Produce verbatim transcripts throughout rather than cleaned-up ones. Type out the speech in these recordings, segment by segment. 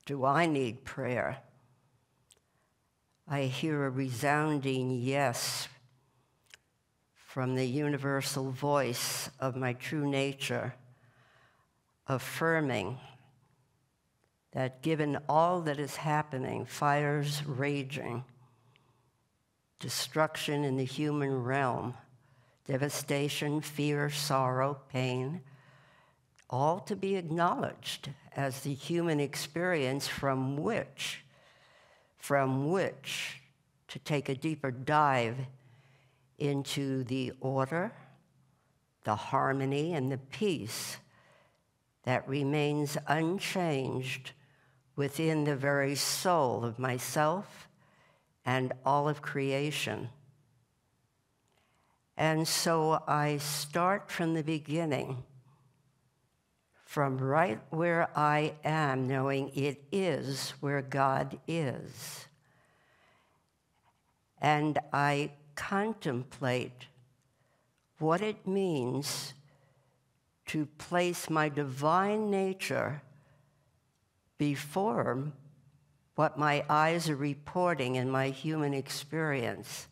Do I need prayer? I hear a resounding yes from the universal voice of my true nature, affirming that given all that is happening, fires raging, destruction in the human realm, devastation, fear, sorrow, pain, all to be acknowledged as the human experience from which, from which to take a deeper dive into the order, the harmony, and the peace that remains unchanged within the very soul of myself and all of creation. And so I start from the beginning, from right where I am, knowing it is where God is. And I contemplate what it means to place my divine nature before what my eyes are reporting in my human experience.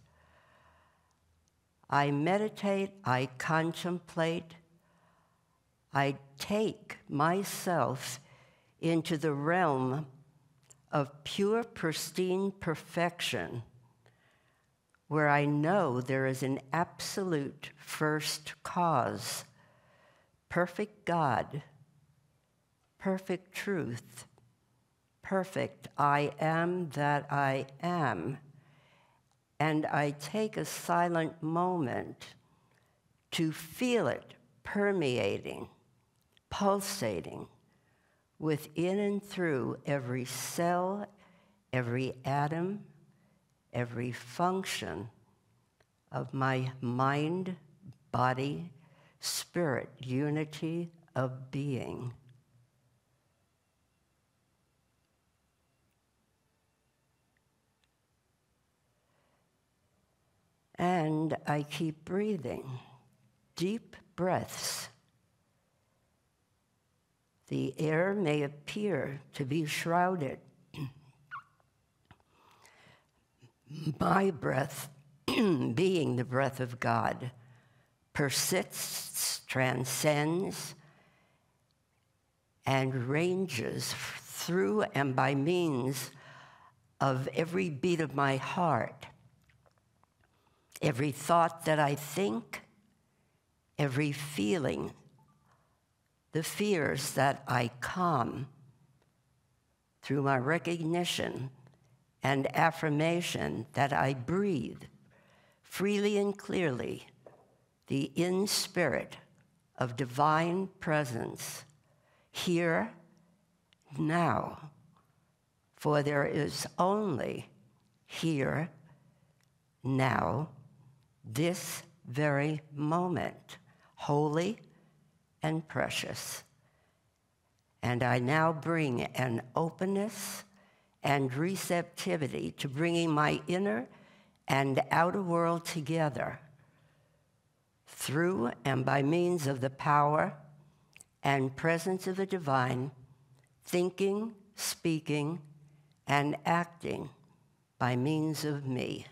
I meditate, I contemplate, I take myself into the realm of pure, pristine perfection, where I know there is an absolute first cause, perfect God, perfect truth, perfect I am that I am. And I take a silent moment to feel it permeating, pulsating within and through every cell, every atom, every function of my mind, body, spirit, unity of being. And I keep breathing, deep breaths. The air may appear to be shrouded. My breath, being the breath of God, persists, transcends, and ranges through and by means of every beat of my heart, every thought that I think, every feeling, the fears that I calm through my recognition and affirmation that I breathe freely and clearly the in-spirit of divine presence here, now, for there is only here, now, this very moment, holy and precious. And I now bring an openness and receptivity to bringing my inner and outer world together through and by means of the power and presence of the divine, thinking, speaking, and acting by means of me.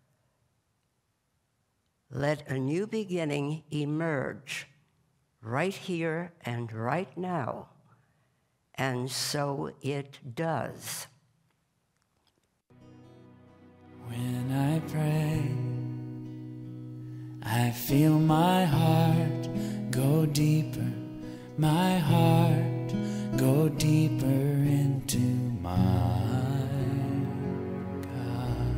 Let a new beginning emerge right here and right now, and so it does. When I pray, I feel my heart go deeper, my heart go deeper into my God.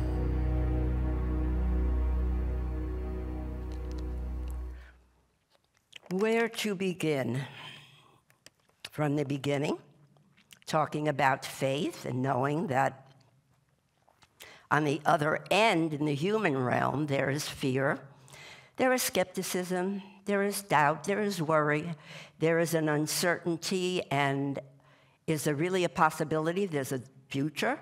Where to begin? From the beginning, talking about faith and knowing that on the other end, in the human realm, there is fear, there is skepticism, there is doubt, there is worry, there is an uncertainty, and is there really a possibility there's a future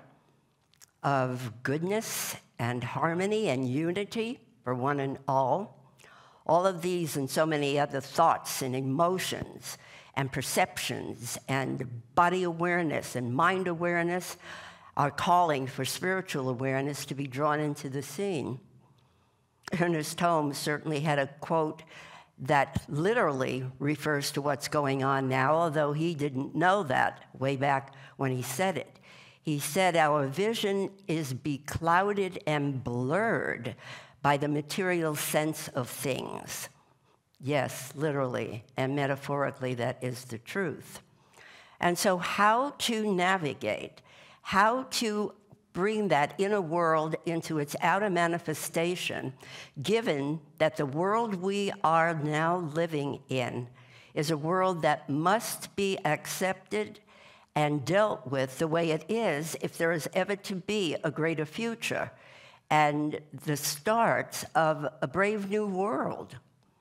of goodness and harmony and unity for one and all? All of these and so many other thoughts and emotions and perceptions and body awareness and mind awareness are calling for spiritual awareness to be drawn into the scene. Ernest Holmes certainly had a quote that literally refers to what's going on now, although he didn't know that way back when he said it. He said, "Our vision is beclouded and blurred by the material sense of things." Yes, literally and metaphorically, that is the truth. And so how to navigate, how to bring that inner world into its outer manifestation, given that the world we are now living in is a world that must be accepted and dealt with the way it is if there is ever to be a greater future and the start of a brave new world.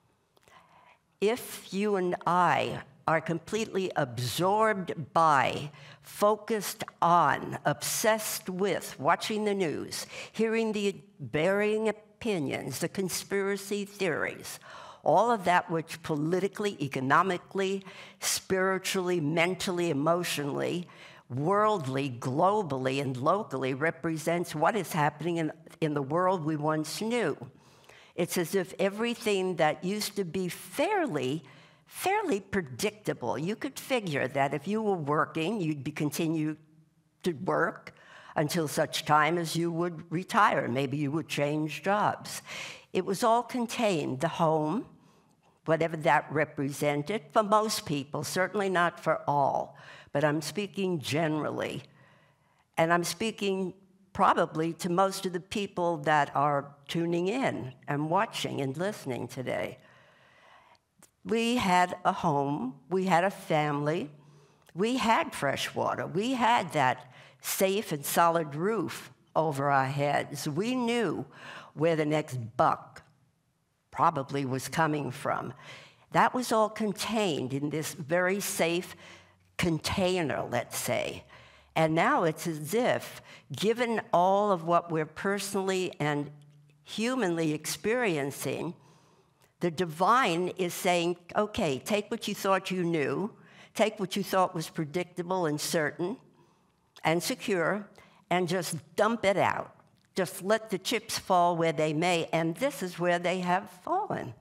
If you and I are completely absorbed by, focused on, obsessed with watching the news, hearing the varying opinions, the conspiracy theories, all of that which politically, economically, spiritually, mentally, emotionally, worldly, globally, and locally represents what is happening in, in the world we once knew. It's as if everything that used to be fairly fairly predictable. You could figure that if you were working, you'd be continue to work until such time as you would retire. Maybe you would change jobs. It was all contained. The home, whatever that represented, for most people, certainly not for all, but I'm speaking generally. And I'm speaking probably to most of the people that are tuning in and watching and listening today. We had a home, we had a family, we had fresh water, we had that safe and solid roof over our heads. We knew where the next buck probably was coming from. That was all contained in this very safe container, let's say. And now it's as if, given all of what we're personally and humanly experiencing, the divine is saying, okay, take what you thought you knew, take what you thought was predictable and certain and secure, and just dump it out. Just let the chips fall where they may, and this is where they have fallen.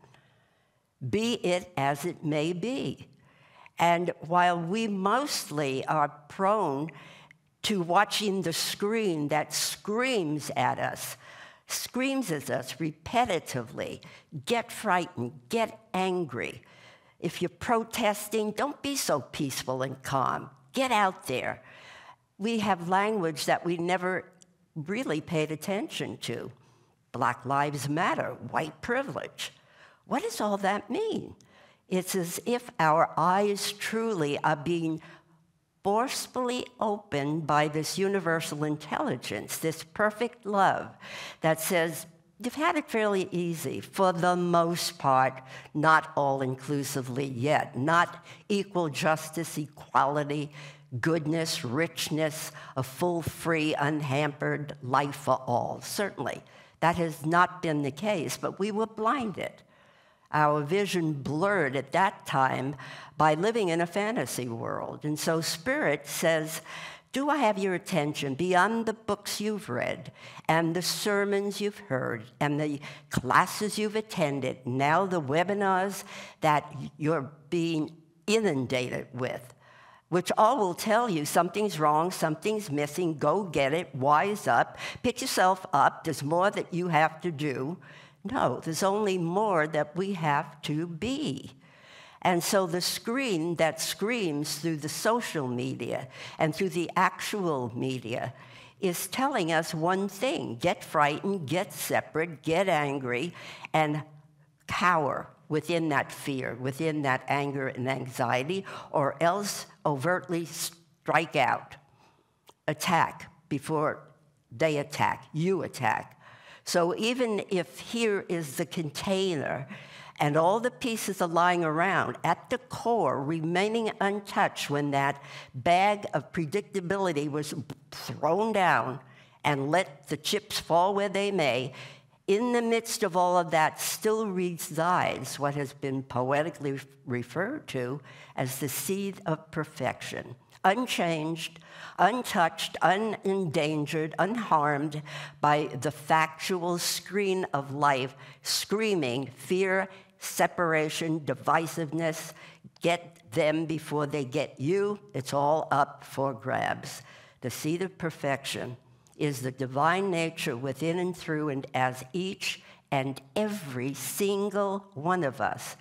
Be it as it may be. And while we mostly are prone to watching the screen that screams at us, screams at us repetitively, get frightened, get angry. If you're protesting, don't be so peaceful and calm. Get out there. We have language that we never really paid attention to. Black Lives Matter, white privilege. What does all that mean? It's as if our eyes truly are being forcefully opened by this universal intelligence, this perfect love that says, you've had it fairly easy for the most part, not all-inclusively yet, not equal justice, equality, goodness, richness, a full, free, unhampered life for all. Certainly, that has not been the case, but we were blinded. Our vision blurred at that time by living in a fantasy world. And so Spirit says, do I have your attention beyond the books you've read and the sermons you've heard and the classes you've attended, now the webinars that you're being inundated with, which all will tell you something's wrong, something's missing, go get it, wise up, pick yourself up, there's more that you have to do. No, there's only more that we have to be. And so the screen that screams through the social media and through the actual media is telling us one thing: get frightened, get separate, get angry, and cower within that fear, within that anger and anxiety, or else overtly strike out. Attack before they attack, you attack. So even if here is the container and all the pieces are lying around, at the core, remaining untouched when that bag of predictability was thrown down and let the chips fall where they may, In the midst of all of that still resides what has been poetically referred to as the seed of perfection, unchanged, untouched, unendangered, unharmed by the factual screen of life, screaming fear, separation, divisiveness, get them before they get you. It's all up for grabs. The seed of perfection is the divine nature within and through and as each and every single one of us.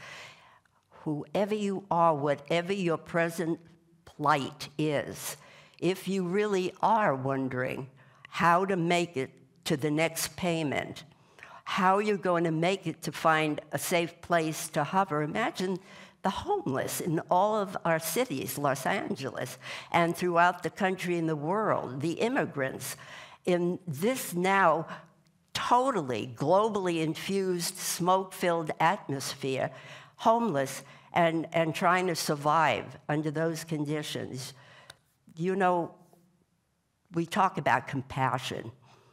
Whoever you are, whatever your present plight is, if you really are wondering how to make it to the next payment, how you're going to make it to find a safe place to hover, imagine the homeless in all of our cities, Los Angeles, and throughout the country and the world, the immigrants, in this now totally globally infused, smoke-filled atmosphere, homeless and, and trying to survive under those conditions. You know, we talk about compassion,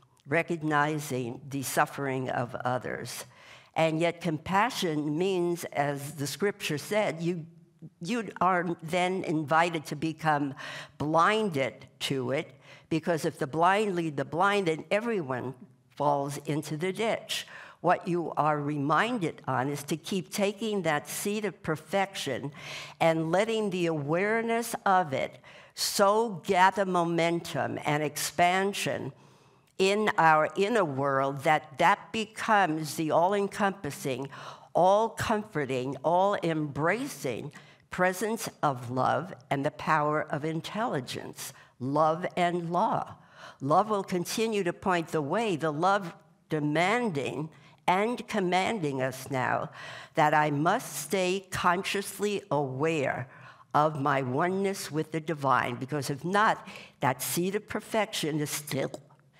recognizing the suffering of others. And yet compassion means, as the scripture said, you, you are then invited to become blinded to it, because if the blind lead the blind, then everyone falls into the ditch. What you are reminded on is to keep taking that seed of perfection and letting the awareness of it so gather momentum and expansion in our inner world that that becomes the all-encompassing, all-comforting, all-embracing presence of love and the power of intelligence, love and law. Love will continue to point the way, the love demanding and commanding us now that I must stay consciously aware of my oneness with the divine, because if not, that seed of perfection is still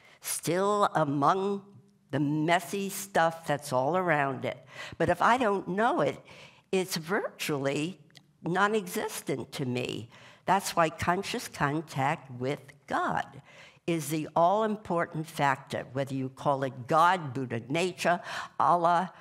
still among the messy stuff that's all around it. But if I don't know it, it's virtually non-existent to me. That's why conscious contact with God is the all-important factor, whether you call it God, Buddha, nature, Allah,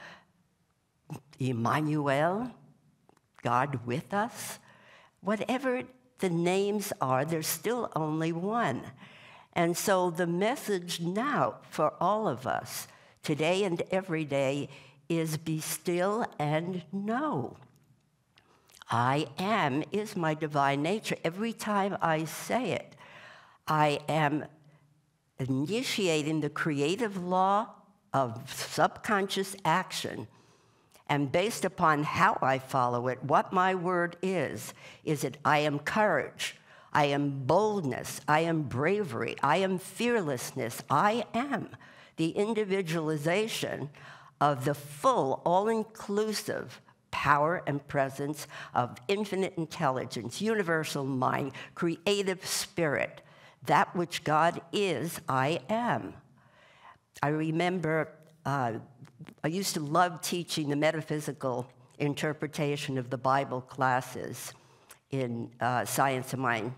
Emmanuel, God with us. Whatever the names are, there's still only one. And so the message now for all of us, today and every day, is be still and know. I am is my divine nature. Every time I say it, I am initiating the creative law of subconscious action. And based upon how I follow it, what my word is, is that I am courage, I am boldness, I am bravery, I am fearlessness, I am the individualization of the full, all-inclusive power and presence of infinite intelligence, universal mind, creative spirit. That which God is, I am. I remember uh, I used to love teaching the metaphysical interpretation of the Bible classes in uh, Science of Mind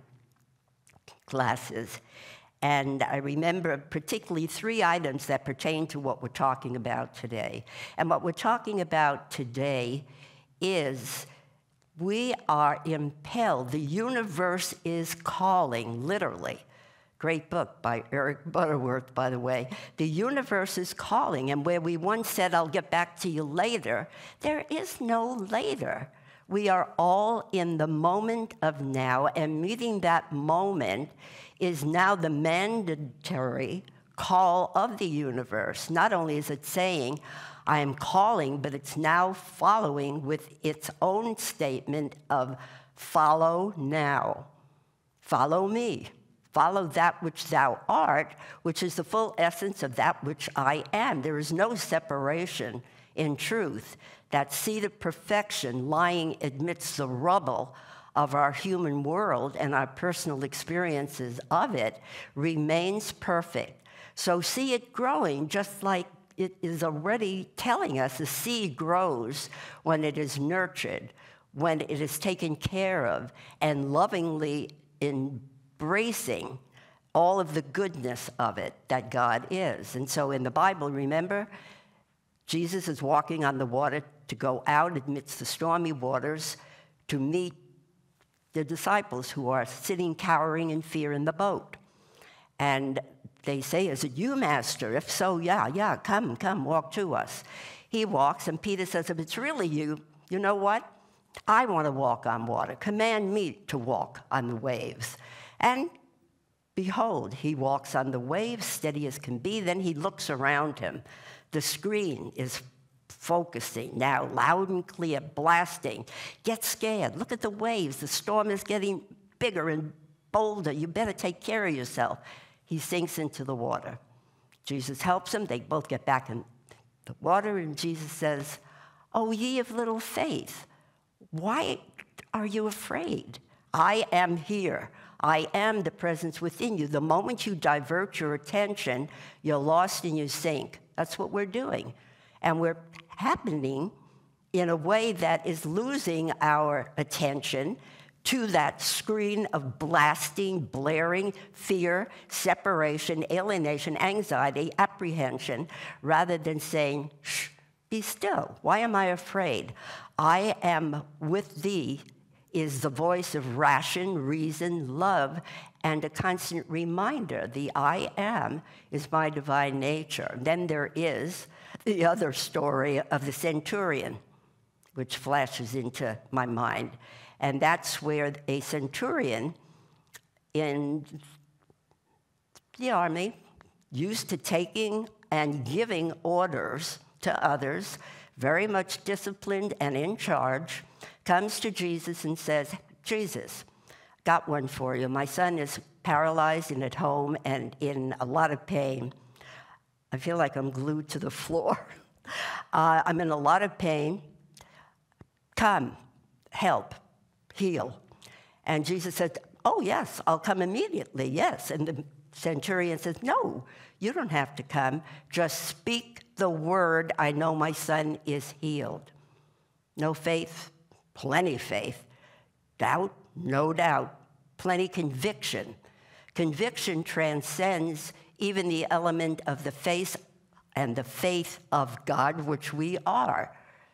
classes. And I remember particularly three items that pertain to what we're talking about today. And what we're talking about today is we are impelled. The universe is calling, literally. Great book by Eric Butterworth, by the way. The universe is calling, and where we once said, I'll get back to you later, there is no later. We are all in the moment of now, and meeting that moment is now the mandatory call of the universe. Not only is it saying, I am calling, but it's now following with its own statement of follow now. Follow me. Follow that which thou art, which is the full essence of that which I am. There is no separation in truth. That seed of perfection lying amidst the rubble of our human world and our personal experiences of it remains perfect. So see it growing just like it is already telling us the seed grows when it is nurtured, when it is taken care of, and lovingly embracing all of the goodness of it that God is. And so in the Bible, remember, Jesus is walking on the water to go out amidst the stormy waters to meet the disciples who are sitting cowering in fear in the boat. And they say, is it you, Master? If so, yeah, yeah, come, come, walk to us. He walks, and Peter says, if it's really you, you know what? I want to walk on water. Command me to walk on the waves. And behold, he walks on the waves, steady as can be. Then he looks around him. The screen is focusing now, loud and clear, blasting. Get scared. Look at the waves. The storm is getting bigger and bolder. You better take care of yourself. He sinks into the water. Jesus helps him. They both get back in the water, and Jesus says, "O ye of little faith, why are you afraid? I am here. I am the presence within you." The moment you divert your attention, you're lost and you sink. That's what we're doing. And we're happening in a way that is losing our attention to that screen of blasting, blaring fear, separation, alienation, anxiety, apprehension, rather than saying, shh, be still. Why am I afraid? I am with thee is the voice of ration, reason, love, and a constant reminder. The I am is my divine nature. Then there is the other story of the centurion, which flashes into my mind. And that's where a centurion in the army, used to taking and giving orders to others, very much disciplined and in charge, comes to Jesus and says, Jesus, got one for you. My son is paralyzed and at home and in a lot of pain. I feel like I'm glued to the floor. uh, I'm in a lot of pain. Come, help, heal. And Jesus said, oh, yes, I'll come immediately, yes. And the centurion says, no, you don't have to come. Just speak the word. I know my son is healed. No faith, plenty faith. Doubt, no doubt. Plenty conviction. Conviction transcends even the element of the faith and the faith of God, which we are.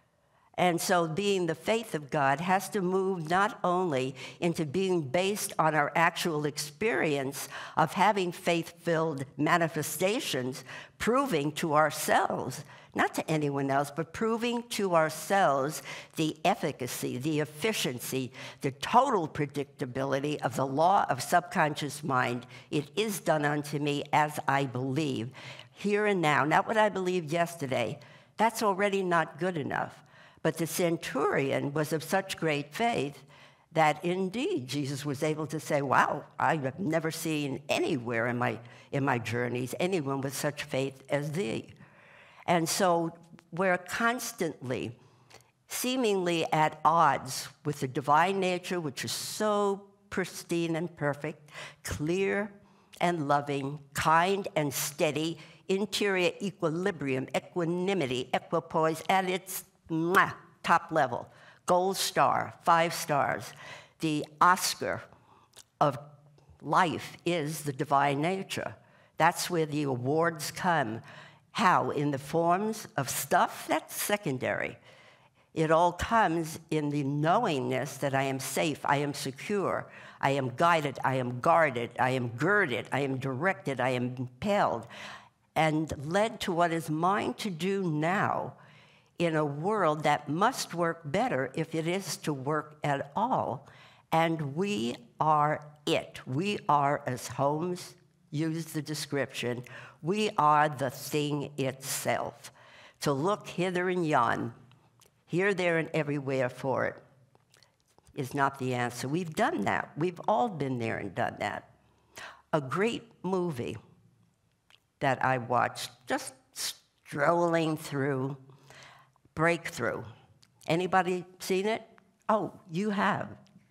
And so being the faith of God has to move not only into being based on our actual experience of having faith-filled manifestations, proving to ourselves, not to anyone else, but proving to ourselves the efficacy, the efficiency, the total predictability of the law of subconscious mind. It is done unto me as I believe, here and now. Not what I believed yesterday. That's already not good enough. But the centurion was of such great faith that indeed Jesus was able to say, wow, I have never seen anywhere in my, in my journeys anyone with such faith as thee. And so we're constantly, seemingly at odds with the divine nature, which is so pristine and perfect, clear and loving, kind and steady, interior equilibrium, equanimity, equipoise at its mwah, top level, gold star, five stars. The Oscar of life is the divine nature. That's where the awards come. How? In the forms of stuff? That's secondary. It all comes in the knowingness that I am safe, I am secure, I am guided, I am guarded, I am girded, I am directed, I am impelled, and led to what is mine to do now in a world that must work better if it is to work at all. And we are it. We are, as Holmes used the description, we are the thing itself. To look hither and yon, here, there, and everywhere for it is not the answer. We've done that. We've all been there and done that. A great movie that I watched, just strolling through, Breakthrough. Anybody seen it? Oh, you have.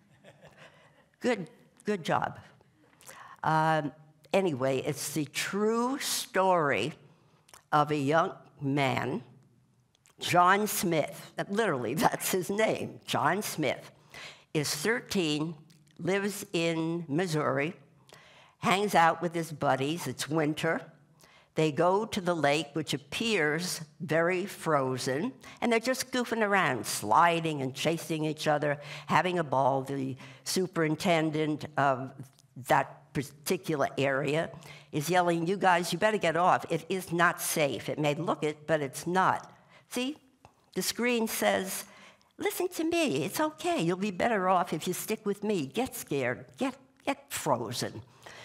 Good, good job. Um, anyway, it's the true story of a young man, John Smith. Literally, that's his name. John Smith is thirteen, lives in Missouri, hangs out with his buddies. It's winter. They go to the lake, which appears very frozen, and they're just goofing around, sliding and chasing each other, having a ball. The superintendent of that particular area is yelling, "You guys, you better get off. It is not safe. It may look it, but it's not." See, the screen says, "Listen to me. It's okay. You'll be better off if you stick with me. Get scared. Get, get frozen."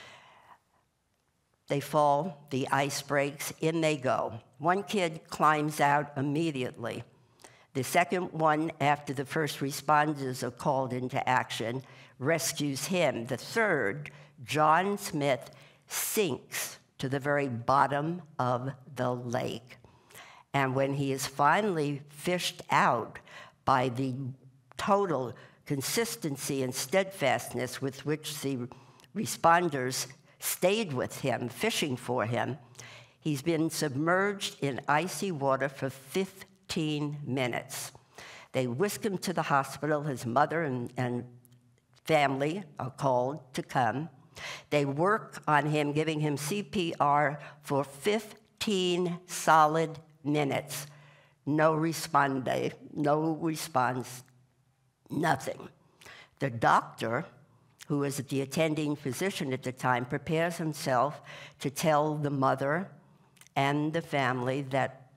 They fall, the ice breaks, in they go. One kid climbs out immediately. The second one, after the first responders are called into action, rescues him. The third, John Smith, sinks to the very bottom of the lake. And when he is finally fished out by the total consistency and steadfastness with which the responders stayed with him, fishing for him, he's been submerged in icy water for fifteen minutes. They whisk him to the hospital. His mother and, and family are called to come. They work on him, giving him C P R for fifteen solid minutes. No responde, no response, nothing. The doctor, who was the attending physician at the time, prepares himself to tell the mother and the family that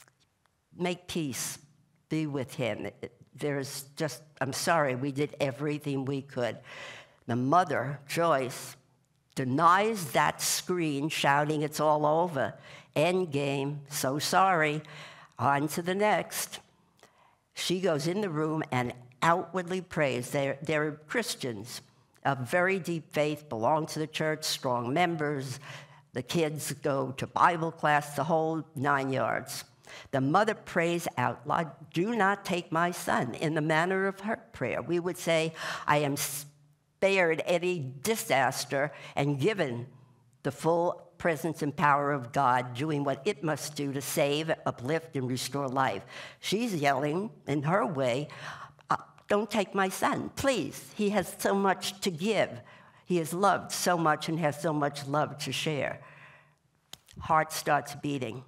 make peace, be with him. There's just, I'm sorry, we did everything we could. The mother, Joyce, denies that screen, shouting, "It's all over. End game. So sorry. On to the next." She goes in the room and outwardly prays. They're, they're Christians of very deep faith, belong to the church, strong members. The kids go to Bible class, the whole nine yards. The mother prays out loud, "Do not take my son," in the manner of her prayer. We would say, "I am spared any disaster and given the full presence and power of God, doing what it must do to save, uplift, and restore life." She's yelling in her way, "Don't take my son, please. He has so much to give. He has loved so much and has so much love to share." Heart starts beating.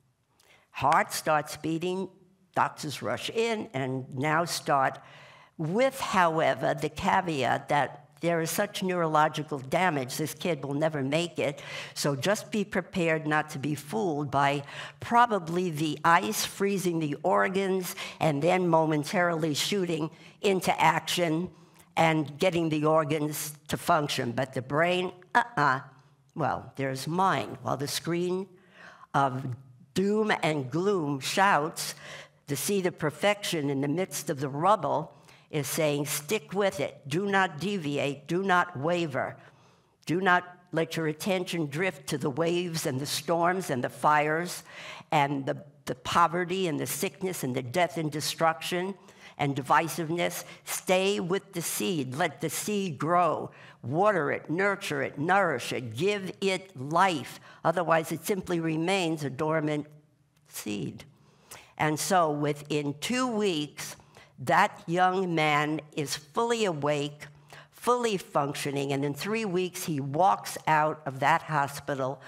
Heart starts beating. Doctors rush in and now start with, however, the caveat that there is such neurological damage, this kid will never make it. So just be prepared not to be fooled by probably the ice freezing the organs and then momentarily shooting into action and getting the organs to function. But the brain, uh-uh. Well, there's mine. While the screen of doom and gloom shouts, the seed of perfection in the midst of the rubble is saying, stick with it. Do not deviate. Do not waver. Do not let your attention drift to the waves and the storms and the fires and the, the poverty and the sickness and the death and destruction and divisiveness. Stay with the seed. Let the seed grow. Water it, nurture it, nourish it, give it life. Otherwise, it simply remains a dormant seed. And so within two weeks, that young man is fully awake, fully functioning, and in three weeks he walks out of that hospital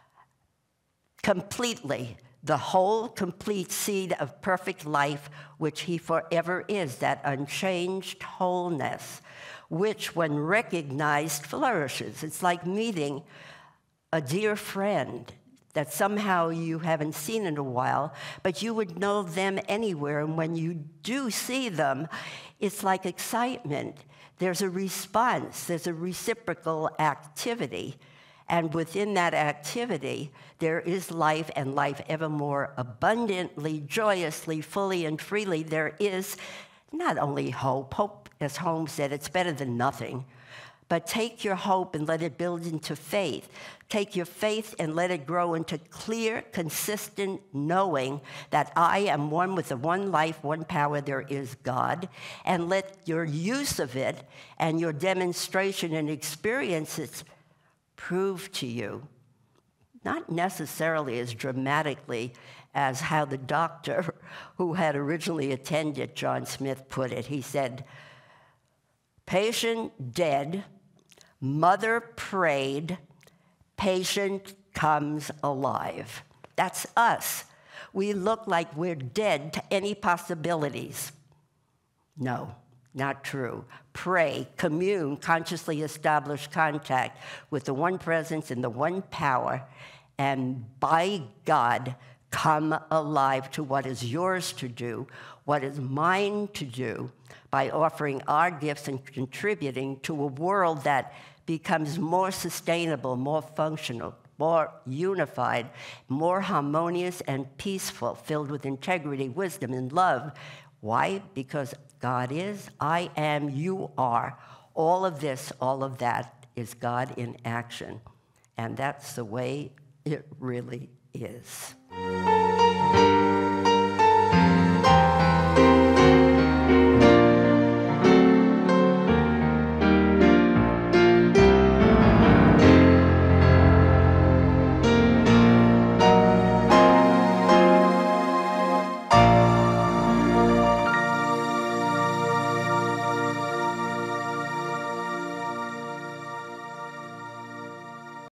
completely, the whole complete seed of perfect life, which he forever is, that unchanged wholeness, which when recognized flourishes. It's like meeting a dear friend that somehow you haven't seen in a while, but you would know them anywhere. And when you do see them, it's like excitement. There's a response. There's a reciprocal activity. And within that activity, there is life, and life ever more abundantly, joyously, fully, and freely. There is not only hope. Hope, as Holmes said, it's better than nothing. But take your hope and let it build into faith. Take your faith and let it grow into clear, consistent knowing that I am one with the one life, one power, there is God. And let your use of it and your demonstration and experiences prove to you, not necessarily as dramatically as how the doctor who had originally attended John Smith put it. He said, "Patient dead, mother prayed, patient comes alive. That's us. We look like we're dead to any possibilities. No, not true. Pray, commune, consciously establish contact with the one presence and the one power, and by God, come alive to what is yours to do, what is mine to do, by offering our gifts and contributing to a world that becomes more sustainable, more functional, more unified, more harmonious and peaceful, filled with integrity, wisdom, and love. Why? Because God is, I am, you are. All of this, all of that is God in action. And that's the way it really is.